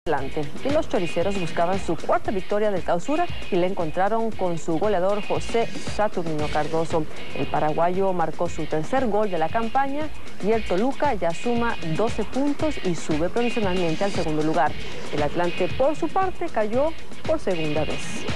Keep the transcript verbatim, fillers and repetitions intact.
Adelante. Y los choriceros buscaban su cuarta victoria del clausura y la encontraron con su goleador José Saturnino Cardoso. El paraguayo marcó su tercer gol de la campaña y el Toluca ya suma doce puntos y sube provisionalmente al segundo lugar. El Atlante, por su parte, cayó por segunda vez.